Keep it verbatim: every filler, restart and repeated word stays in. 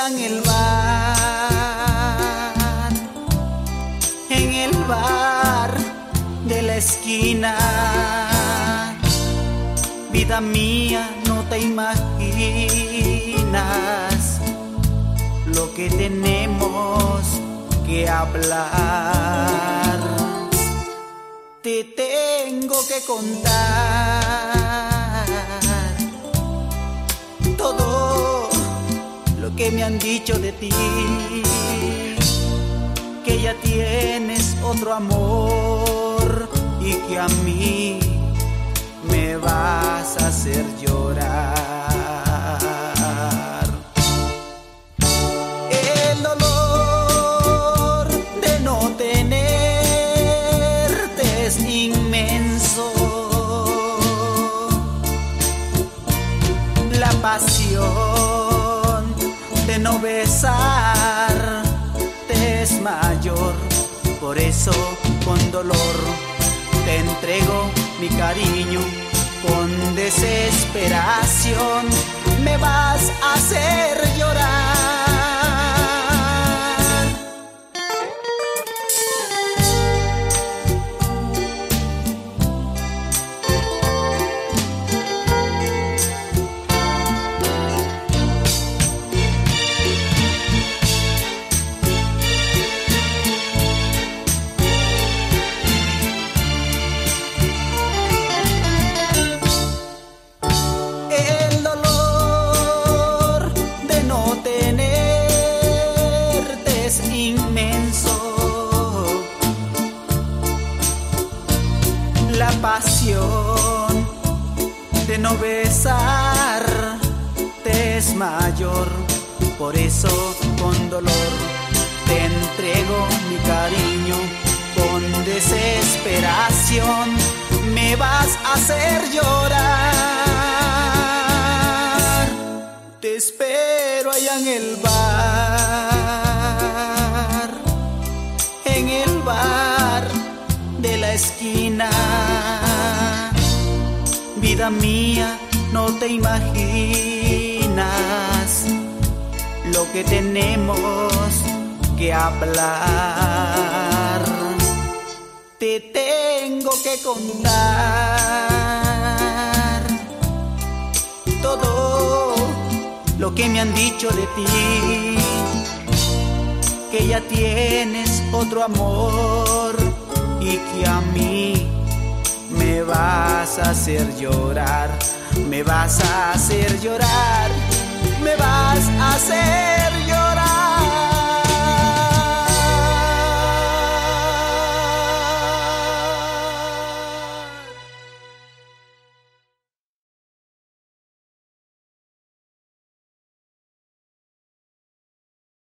en el bar, en el bar de la esquina. Vida mía, no te imaginas lo que tenemos que hablar. Te tengo que contar todo lo que me han dicho de ti, que ya tienes otro amor y que a mí me vas a hacer llorar. El dolor de no tenerte es inmenso. La pasión de no besarte es mayor. Por eso con dolor te entrego mi cariño, con desesperación me vas a hacer llorar. La pasión de no besarte es mayor. Por eso con dolor te entrego mi cariño, con desesperación me vas a hacer llorar. Te espero allá en el bar, en el bar de la esquina. Vida mía, no te imaginas lo que tenemos que hablar. Te tengo que contar todo lo que me han dicho de ti, que ya tienes otro amor y que a mí me vas a hacer llorar, me vas a hacer llorar, me vas a hacer